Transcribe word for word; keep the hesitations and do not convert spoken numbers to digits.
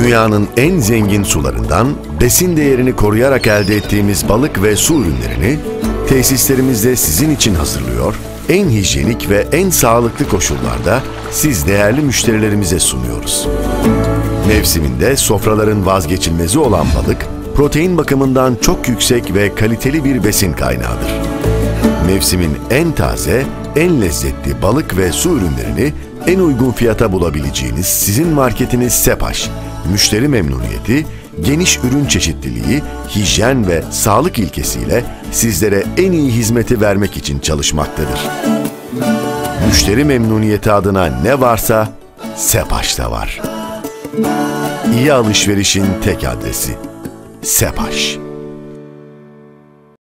Dünyanın en zengin sularından besin değerini koruyarak elde ettiğimiz balık ve su ürünlerini tesislerimizde sizin için hazırlıyor, en hijyenik ve en sağlıklı koşullarda siz değerli müşterilerimize sunuyoruz. Mevsiminde sofraların vazgeçilmezi olan balık, protein bakımından çok yüksek ve kaliteli bir besin kaynağıdır. Mevsimin en taze, en lezzetli balık ve su ürünlerini en uygun fiyata bulabileceğiniz sizin marketiniz Sepaş, müşteri memnuniyeti, geniş ürün çeşitliliği, hijyen ve sağlık ilkesiyle sizlere en iyi hizmeti vermek için çalışmaktadır. Müşteri memnuniyeti adına ne varsa Sepaş'ta var. İyi alışverişin tek adresi Sepaş.